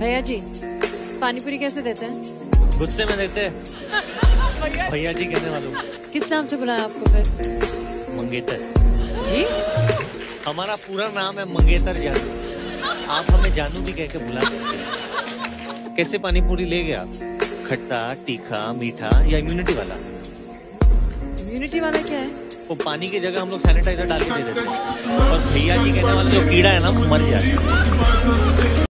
भैया जी पानीपुरी कैसे देते हैं? गुस्से में देते हैं। भैया जी कहने वालों किस नाम से बुलाया आपको फिर? मंगेतर जी हमारा पूरा नाम है मंगेतर जानू। आप हमें जानू भी कह के बुला सकते हैं। कैसे पानीपुरी ले गया? खट्टा, तीखा, मीठा या इम्यूनिटी वाला? इम्यूनिटी वाला क्या है? वो पानी की जगह हम लोग सैनिटाइजर डाल के दे देते हैं और भैया जी कहने वाला जो कीड़ा है ना मर जाता है।